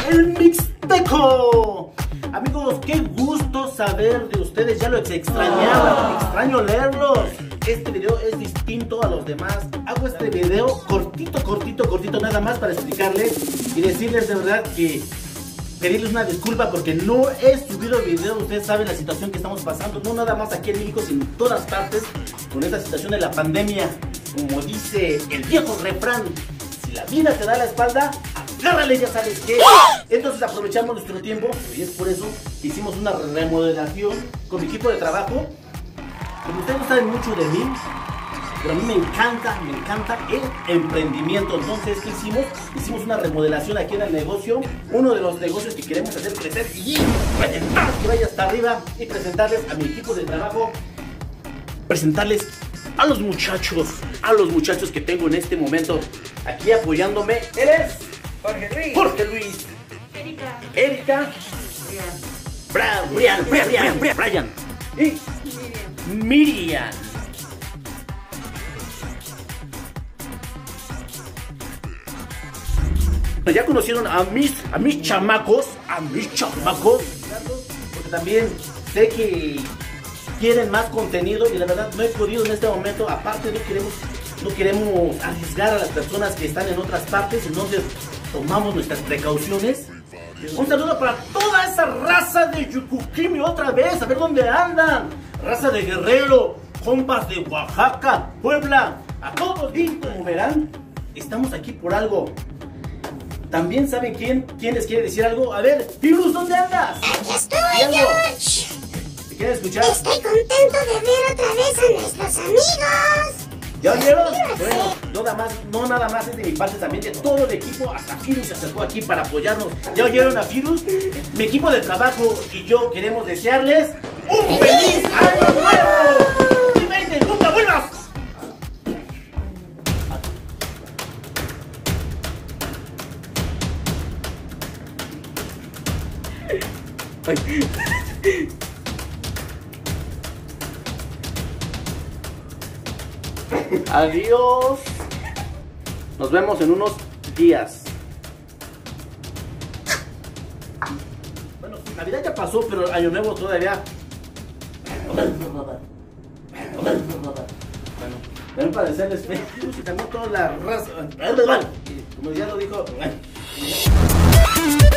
el Mixteco. Amigos, qué gusto saber de ustedes, ya los extrañaba, extraño leerlos. Este video es distinto a los demás. Hago este video cortito, nada más para explicarles y decirles de verdad que pedirles una disculpa porque no he subido video. Ustedes saben la situación que estamos pasando, no nada más aquí en México, sino en todas partes, con esta situación de la pandemia. Como dice el viejo refrán, si la vida te da la espalda, agárrale, ya sabes qué. Entonces aprovechamos nuestro tiempo y es por eso que hicimos una remodelación con mi equipo de trabajo. Como ustedes no saben mucho de mí, pero a mí me encanta el emprendimiento. Entonces, ¿qué hicimos? Hicimos una remodelación aquí en el negocio, uno de los negocios que queremos hacer crecer y presentar, que vaya hasta arriba, y presentarles a mi equipo de trabajo, presentarles a los muchachos que tengo en este momento aquí apoyándome. Eres Jorge Luis, Erika, Brian y Miriam. Ya conocieron a mis chamacos, porque también sé que quieren más contenido y la verdad no he podido en este momento. Aparte no queremos arriesgar a las personas que están en otras partes, entonces tomamos nuestras precauciones. Un saludo para toda esa raza de Yucuquimi otra vez, a ver dónde andan. Raza de Guerrero, compas de Oaxaca, Puebla, a todos bien, como verán, estamos aquí por algo. También saben quién les quiere decir algo. A ver, Virus, ¿dónde andas? Aquí estoy, George. ¿Te quieres escuchar? Estoy contento de ver otra vez a nuestros amigos. ¿Ya oyeron? Bueno, no nada más es de mi parte, también de todo el equipo. Hasta Virus se acercó aquí para apoyarnos. ¿Ya oyeron a Virus? Mi equipo de trabajo y yo queremos desearles un feliz año nuevo. Y vente, nunca vuelvas. Adiós. Nos vemos en unos días. Bueno, Navidad ya pasó, pero Año Nuevo todavía. Bueno, ven para decirles y también toda la raza. Como ya lo dijo.